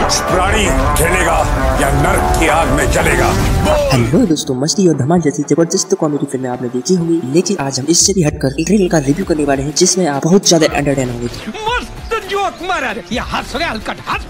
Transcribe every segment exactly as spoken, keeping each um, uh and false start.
प्राणी खेलेगा या नर्क की आग में जलेगा। हेलो दोस्तों, मस्ती और धमाल जैसी जबरदस्त कॉमेडी फिल्में आपने देखी होंगी, लेकिन आज हम इससे भी हटकर एक ट्रेलर का रिव्यू करने वाले हैं जिसमें आप बहुत ज्यादा एंटरटेन होंगे। मस्त जोक मारा रे, ये हंस रहे हलकट हंस।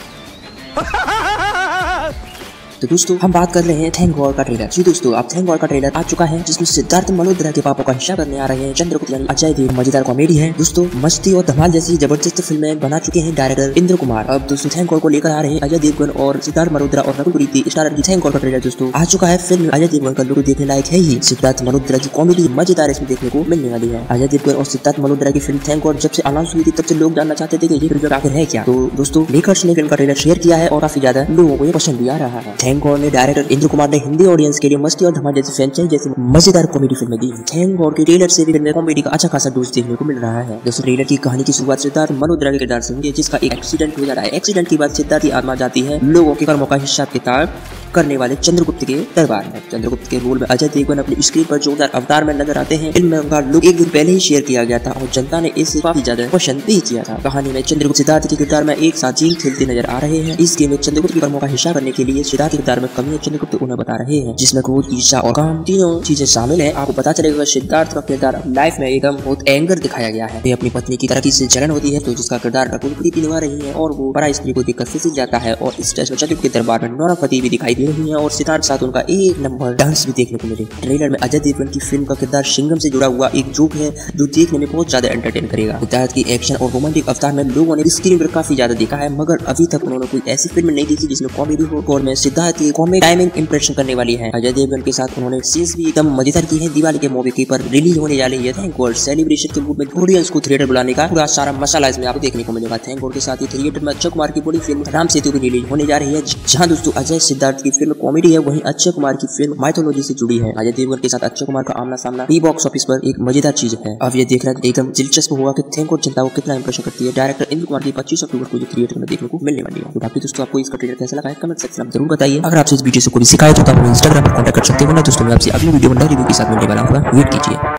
तो दोस्तों हम बात कर रहे हैं थैंक गॉड का ट्रेलर। जी दोस्तों, आप थैंक गॉड का ट्रेलर आ चुका है जिसमें सिद्धार्थ मल्होत्रा के पापा का हिस्सा करने आ रहे हैं चंद्रगुप्त यानी अजय देव। मजेदार कॉमेडी है दोस्तों, मस्ती और धमाल जैसी जबरदस्त फिल्में बना चुके हैं डायरेक्टर इंद्र कुमार। अब दोस्तों थैंक गॉड को लेकर आ रहे हैं अजय देवगन और सिद्धार्थ मल्होत्रा और रकुल प्रीति स्टारर की थैंक गॉड का ट्रेलर दोस्तों आ चुका है। फिल्म अजय देवगन का लुक देखने लायक है ही, सिद्धार्थ मल्होत्रा की कॉमेडी मजेदार इसमें देखने को मिलने वाली है। अजय देवगन और सिद्धार्थ मल्होत्रा की फिल्म थैंक गॉड जब से अनाउंस हुई थी तब से लोग जानना चाहते थे कि ये फिल्म आखिर है क्या। तो दोस्तों मेकर्स ने फिल्म का ट्रेलर शेयर किया है और काफी ज्यादा लोगों को ये पसंद भी आ रहा है। थैंक गॉड ने डायरेक्टर इंद्र कुमार ने हिंदी ऑडियंस के लिए मस्ती और धमाल जैसी फ्रेंचाइज जैसी मजेदार कॉमेडी फिल्में दी। थैंक गॉड के ट्रेलर से भी फिल्म कॉमेडी का अच्छा खासा डोज देखने को मिल रहा है। दोस्तों ट्रेलर की कहानी की शुरुआत सिद्धार्थ मल्होत्रा के किरदार से हुई है जिसका एक एक्सीडेंट हो जा रहा है। एक्सीडेंट के बाद सिद्धार्थ की आत्मा जाती है लोगों के कर्मों का हिसाब किताब करने वाले चंद्रगुप्त के दरबार में। चंद्रगुप्त के रोल में अजय देवगन अपनी स्क्रीन पर जोरदार अवतार में नजर आते हैं। फिल्म में उनका लुक एक दिन पहले ही शेयर किया गया था और जनता ने इसे काफी ज्यादा पसंद भी किया था। कहानी में चंद्रगुप्त सिद्धार्थ के किरदार में एक साथ जीत खेलते नजर आ रहे हैं। इस गेम में चंद्रगुप्त के कर्मों का हिस्सा करने के लिए सिद्धार्थ के किरदार में कमियां चंद्रगुप्त उन्हें बता रहे हैं, जिसमें क्रोध, ईर्ष्या और काम तीनों चीजें शामिल है। आपको पता चलेगा सिद्धार्थ का किरदार लाइफ में एकदम बहुत एंगर दिखाया गया है। अपनी पत्नी की तरक्की से जलन होती है तो जिसका किरदार रकुल प्रीति निभा रही है और वो पराई स्त्री को देखकर फिसल जाता है और इस स्टेज में चंद्रगुप्त के दरबार में नौरापति भी दिखाई दे रही है और सिद्धार्थ साथ उनका एक नंबर डांस भी देखने को मिले। ट्रेलर में अजय देवगन की फिल्म का किरदार सिंघम से जुड़ा हुआ एक जोक है जो देखने में बहुत ज्यादा एंटरटेन करेगा। सिद्धार्थ की एक्शन और रोमांटिक अवतार में लोगों ने स्क्रीन पर काफी ज्यादा देखा है, मगर अभी तक उन्होंने कोई ऐसी फिल्म नहीं देखी जिसमें कॉमेडी हो और में सिद्धार्थ की कॉमेडी टाइमिंग इंप्रेशन करने वाली है। अजय देवगन के साथ उन्होंने सीन्स भी एकदम मजेदार की है। दिवाली के मौके पर रिलीज होने जा रही है थैंक गॉड। सेलिब्रेशन के मूड में ऑडियंस को थिएटर बुलाने का पूरा सारा मसाला इसमें आपको देखने को मिलेगा। थैंक गॉड के साथ ही थिएटर में अक्षय कुमार की बड़ी फिल्म राम सेतु की रिलीज होने जा रही है, जहाँ दोस्तों अजय सिद्धार्थ की फिल्म कॉमेडी है, वहीं अक्षय कुमार की फिल्म माइथोलॉजी से जुड़ी है। अजय देवगन के साथ अक्षय कुमार का आमना सामना प्री बॉक्स ऑफिस पर एक मजेदार चीज है। अब ये देखना एकदम दिलचस्प होगा कि थैंक गॉड जनता को कितना इंप्रेशन करती है। डायरेक्टर इंद्र कुमार की पच्चीस अक्टूबर को थिएटर में देखने को मिलने वाली है। तो बाकी दोस्तों आपको इसका ट्रेलर कैसा लगा है कमेंट सेक्शन में जरूर बताइए। अगर आपसे इस वीडियो से कोई शिकायत हो तो आप इंस्टाग्राम पर कॉन्टैक्ट कर सकते हो ना दोस्तों, मैं आपसे अगली वीडियो में नई रिव्यू के साथ मिलने वाला हूँ, वेट कीजिए।